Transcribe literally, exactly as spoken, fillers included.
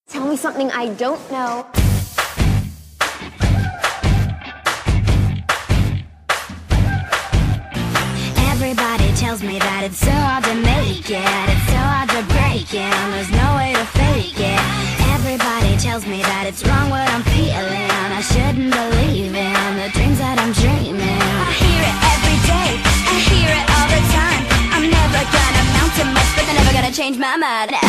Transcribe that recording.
Tell me something I don't know. Everybody tells me that it's so hard to make it, it's so hard to break it, and there's no way to fake it. Everybody tells me that it's wrong what I'm feeling, I shouldn't believe in the dreams that I'm dreaming. I hear it every day, I hear it all the time. I'm never gonna amount to much, but they're never gonna change my mind.